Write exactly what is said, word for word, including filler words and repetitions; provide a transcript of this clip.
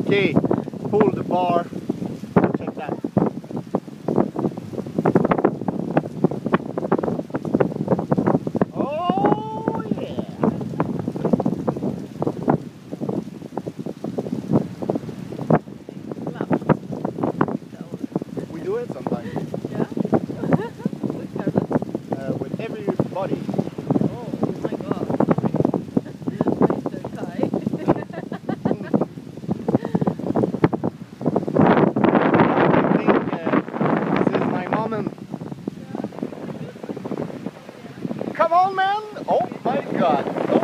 Okay, pull the bar. Check that. Oh yeah. We do it sometimes. Yeah? With terenas? Uh, with everybody. Oh my god, sorry. Mr. Kai. I think uh, this is my moment. Come on, man! Oh my god! Oh.